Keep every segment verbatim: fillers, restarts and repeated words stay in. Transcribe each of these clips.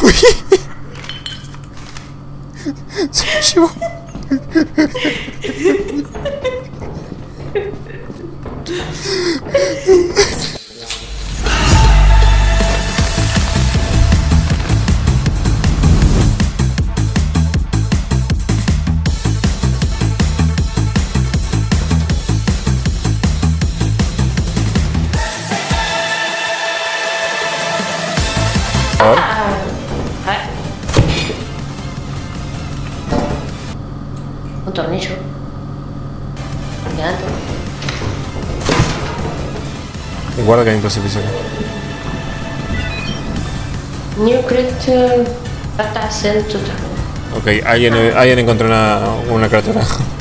Se me llevó. A ver. Un tornillo. Gato. Y guarda que hay un precipicio acá. New creature data sent to town. Ok, alguien, alguien encontró una, una criatura.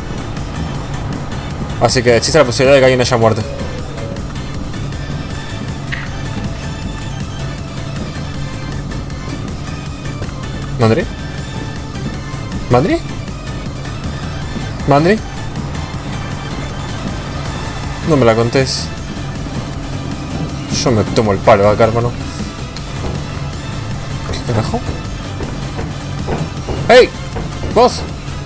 Así que existe la posibilidad de que alguien haya muerto. ¿Mandri? ¿Mandri? ¿Mandri? No me la contés. Yo me tomo el palo acá, hermano. ¿Qué carajo? ¡Hey! ¡Vos!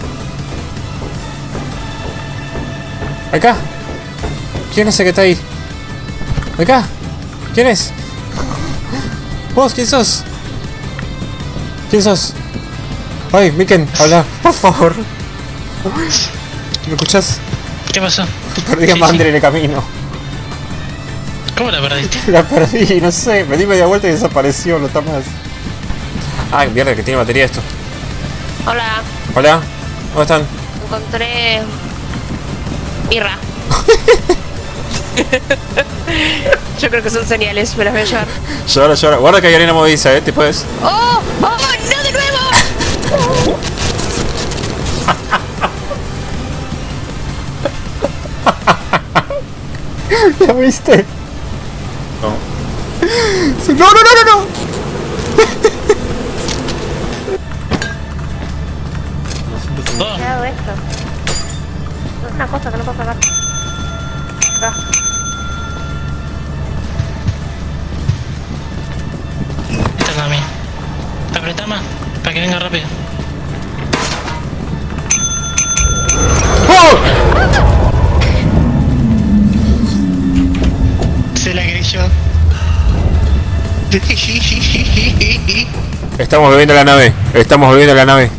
¡Acá! ¿Quién es ese que está ahí? ¡Acá! ¿Quién es? ¿Vos? ¿Quién sos? ¿Quién sos? Ay, Miken, habla, por favor. ¿Me escuchás? ¿Qué pasó? Perdí a Sí, Mandri sí. en el camino. ¿Cómo la perdiste? La perdí, no sé. Me di media vuelta y desapareció, no está más. Ay, mierda, que tiene batería esto. Hola, Hola, ¿dónde están? encontré birra. Yo creo que son señales, me las voy a llevar. Llora, llora. Guarda que hay arena movediza, eh, te puedes. ¡Oh! ¡Oh! ¡No de nuevo! ¿Ya viste? No. Sí, no, no, no, no, no. Oh, ¿Qué hago esto? Es una cosa que no puedo pagar. Acá. esta es la mía. Apretá más, para que venga rápido. ¡Oh! Se la creí yo. Estamos volviendo a la nave. Estamos volviendo a la nave.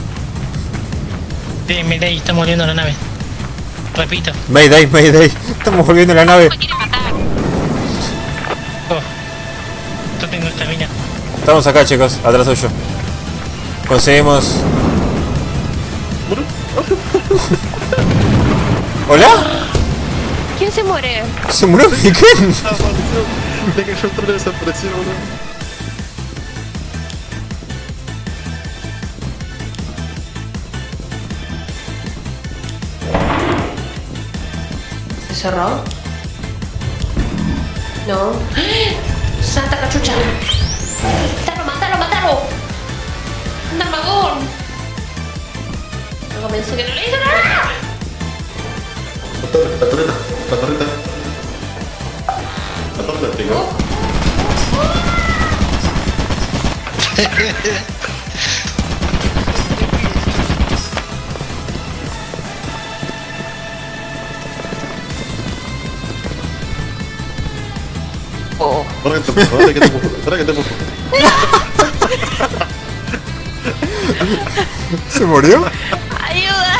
Sí, mira ahí, estamos volviendo a la nave. Repito. Mayday, Mayday. Estamos volviendo a la nave. Me quiere matar. Oh, yo tengo esta mina. Estamos acá, chicos. Atrás suyo. Conseguimos. ¿Hola? ¿Quién se muere? ¿Se murió Miken? De que yo entré desapareció, boludo. ¿Se cerró? No. ¡Santa cachucha! ¡Matalo, matalo, matalo! ¡Un armagón! No pensé que no le hizo nada. La torre, la torreta, la torreta. La torreta, tengo. Oh. Ahora que te empujo, ahora que te empujo, ahora que te empujo. ¿Se murió? ¡Ayuda!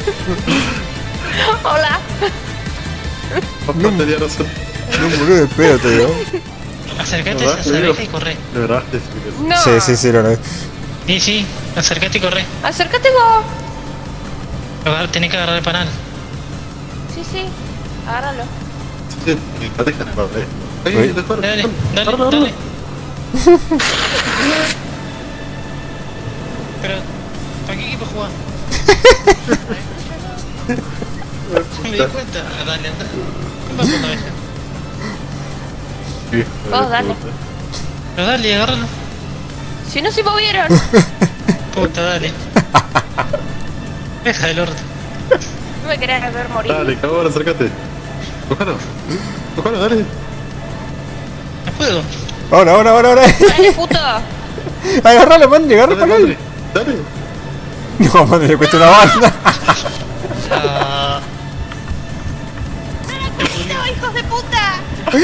Hola. Papá tenía razón. No murió de pedo, te digo. Acercate, ¿Verdad? acercate y corre. De verdad, es que No. Sí, sí, sí, lo haré. Sí, sí, acercate y corre. Acércate vos. Agar- Tenés que agarrar el panal. Sí, sí. Agárralo. sí, sí, la dejan en papel. Uy. Ay, después. Dale, dale, Agárralo, dale. agárralo. Pero, ¿para qué equipo jugás? Me di cuenta. Ah, dale, anda. ¿Qué pasó otra vez? Sí, Vos, dale. Pero dale, agárralo. Si no se movieron. Puta, dale. Deja del orto. No me querés ver morir. Dale, cabrón, acércate. Cójalo. Cójalo, dale. No puedo. Ahora, ahora, ahora, ahora. Dale, puto. Agarralo, man, agarra Dale, para dale, él. dale. No, man, le cuesta una banda. Ah, ¡No, hijos de puta!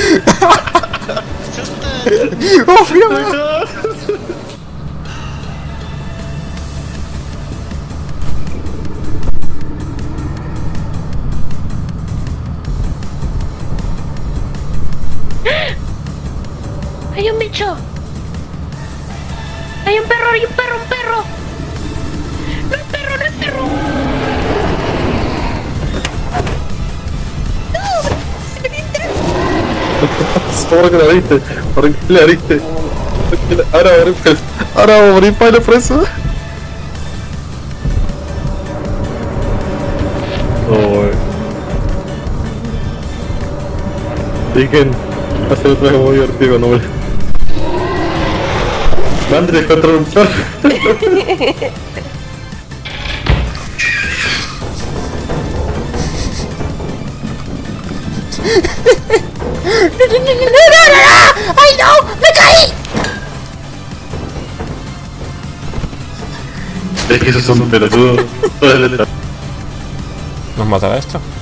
¡Oh, mira! ¡Hay un bicho! ¡Hay un perro! ¡Hay un perro! ¡Un perro! ¡No es perro! ¡No es perro! ¡No! ¡Se me viene tres! ¿Por qué la viste? ¿Por qué la viste? ¿Por qué la- Ahora voy a morir preso. Ahora voy a morir para la preso. Oh, Diken, hace otra vez muy divertido cuando muere. Andrés contra un perro. ¡Ay, no! ¡Me caí! Es que esos son pelotudos. ¿Nos matará esto?